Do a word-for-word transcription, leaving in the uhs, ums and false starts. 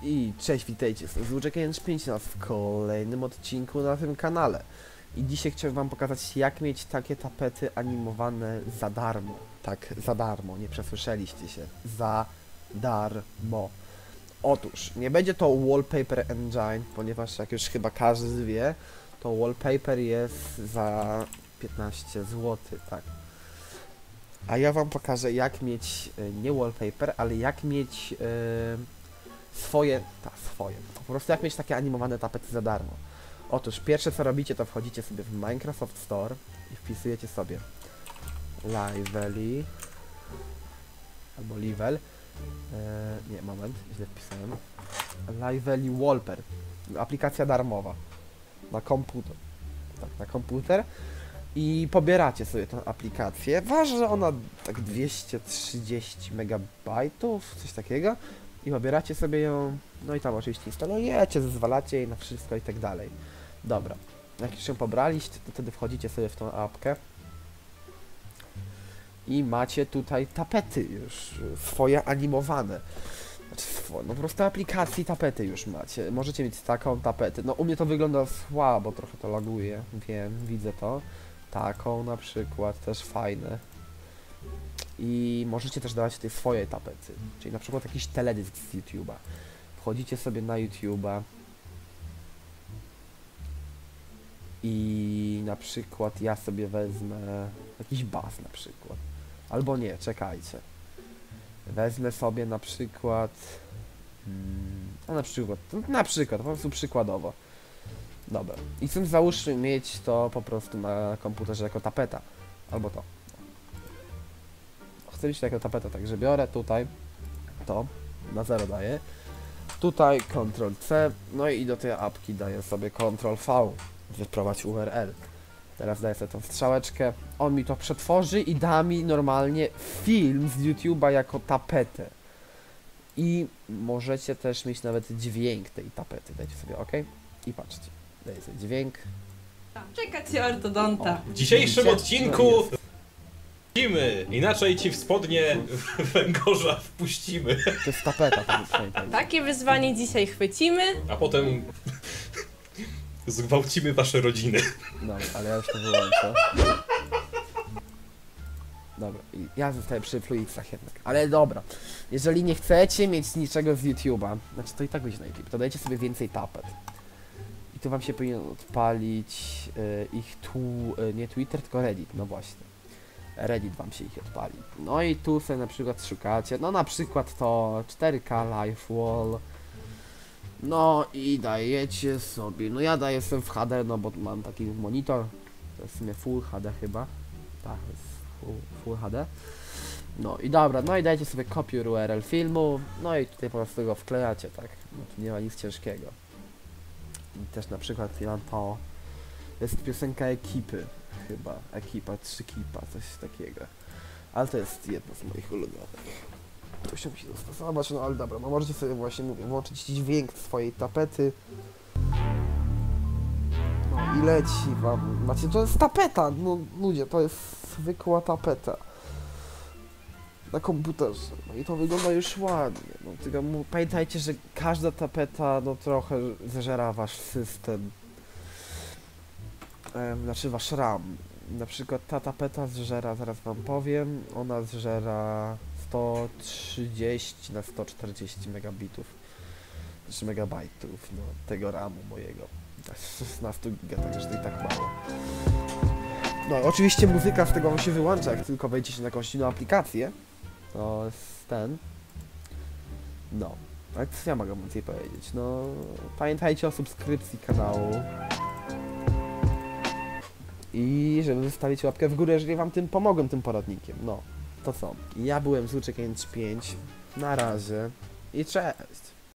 I cześć, witajcie, z Łuczek pięć nas w kolejnym odcinku na tym kanale. I dzisiaj chciałem wam pokazać, jak mieć takie tapety animowane za darmo. Tak, za darmo, nie przesłyszeliście się. Za darmo. Otóż, nie będzie to Wallpaper Engine, ponieważ jak już chyba każdy wie, to Wallpaper jest za piętnaście złotych, tak. A ja wam pokażę, jak mieć, nie Wallpaper, ale jak mieć... Yy, swoje, ta, swoje, po prostu jak mieć takie animowane tapety za darmo. Otóż pierwsze co robicie, to wchodzicie sobie w Minecraft Store i wpisujecie sobie Lively albo Level, eee, nie, moment, źle wpisałem, Lively Wallpaper, aplikacja darmowa na komputer, tak, na komputer i pobieracie sobie tę aplikację. Waży że ona tak dwieście trzydzieści megabajtów, coś takiego. I pobieracie sobie ją, no i tam oczywiście instalujecie, zezwalacie jej na wszystko i tak dalej. Dobra, jak już ją pobraliście, to wtedy wchodzicie sobie w tą apkę i macie tutaj tapety już swoje animowane. Znaczy, swoje, no po prostu aplikacji tapety już macie. Możecie mieć taką tapetę. No u mnie to wygląda słabo, trochę to laguje, wiem, widzę to. Taką na przykład, też fajne. I możecie też dawać tutaj swoje tapety, czyli na przykład jakiś teledysk z YouTube'a. Wchodzicie sobie na YouTube'a i na przykład ja sobie wezmę jakiś bas na przykład. Albo nie, czekajcie. Wezmę sobie na przykład... Hmm, no na przykład, na przykład, po prostu przykładowo. Dobra. I chcę załóżmy mieć to po prostu na komputerze jako tapeta. Albo to. Chcę mieć taką tapetę, także biorę tutaj to, na zero daję, tutaj kontrol C, no i do tej apki daję sobie kontrol V, wyprowadź U R L. Teraz daję sobie tą strzałeczkę, on mi to przetworzy i da mi normalnie film z YouTube'a jako tapetę. I możecie też mieć nawet dźwięk tej tapety, dajcie sobie OK i patrzcie, daję sobie dźwięk. Czekacie ortodonta. W dzisiejszym odcinku wpuścimy, inaczej ci w spodnie węgorza wpuścimy. To jest tapeta, to pamiętajcie. Takie wyzwanie dzisiaj chwycimy. A potem zgwałcimy wasze rodziny. Dobra, ale ja już to wyłączę. Dobra, i ja zostaję przy Fluixach jednak. Ale dobra, jeżeli nie chcecie mieć niczego z YouTube'a, znaczy to i tak będzie na YouTube, to dajcie sobie więcej tapet. I tu wam się powinien odpalić y, ich tu, y, nie Twitter, tylko Reddit, no właśnie. Reddit wam się ich odpali. No i tu sobie na przykład szukacie, no na przykład to cztery K Live Wall. No i dajecie sobie, no ja daję sobie w H D, no bo mam taki monitor, to jest w sumie Full H D chyba. Tak, to jest full, full H D. No i dobra, no i dajcie sobie copy U R L filmu, no i tutaj po prostu go wklejacie, tak, no tu nie ma nic ciężkiego. I też na przykład ja mam to, jest piosenka Ekipy, chyba, Ekipa, trzy Kipa, coś takiego. Ale to jest jedno z moich ulubionych. Tu się musi dostosować, no ale dobra, no możecie sobie właśnie, mówię, włączyć dźwięk swojej tapety. No i leci wam, macie, to jest tapeta, no ludzie, to jest zwykła tapeta. Na komputerze, no i to wygląda już ładnie, no tylko mu, pamiętajcie, że każda tapeta, no trochę zeżera wasz system. Ehm, znaczy wasz RAM. Na przykład ta tapeta zżera, zaraz wam powiem, ona zżera sto trzydzieści na sto czterdzieści megabitów, znaczy megabajtów, no, tego ramu mojego. szesnaście giga, także to i tak mało. No oczywiście muzyka z tego wam się wyłącza, jak tylko wejdziecie na jakąś inną aplikację. To jest ten. No, ale co ja mogę więcej powiedzieć? No, pamiętajcie o subskrypcji kanału. I żeby zostawić łapkę w górę, jeżeli wam tym pomogłem, tym poradnikiem. No, to co? Ja byłem z Łuczek pięć. Na razie i cześć!